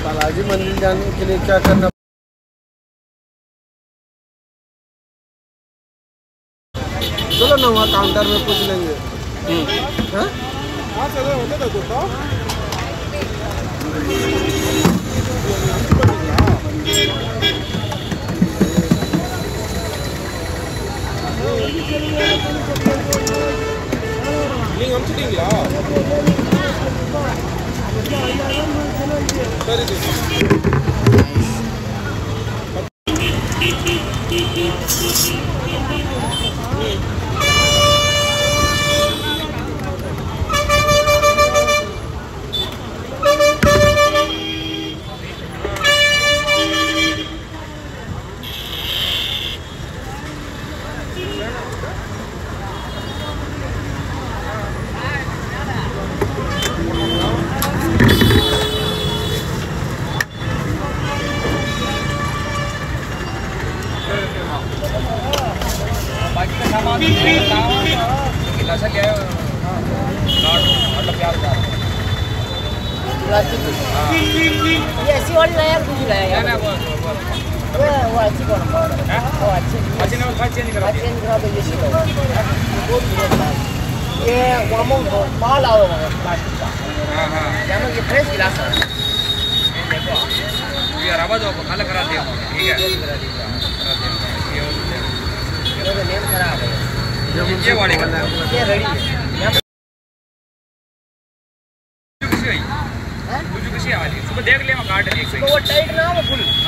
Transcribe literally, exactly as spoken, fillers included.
बालाजी मंदिर जाने के लिए क्या करना? चलो ना वहाँ काउंटर में पूछ लेंगे। हाँ நீங்க அனுப்பிச்சிட்டீங்களா? சரி ये ऐसी वाली लाया दूसरी लाया यार वो वो अच्छी कौन है वो अच्छी अच्छी ना खाद चेंज करा चेंज करा तो ये सी लो वो ये वामों को माल आओ प्लास्टिक का हां हां जानो ये फ्रेश गिलास है ये देखो ये रवा दो अलग करा दिया ठीक है करा दिया ये ये नेम खराब है ये वाली ये रेडी है सुबह देख ले मैं काट ली वो टाइट ना वो फुल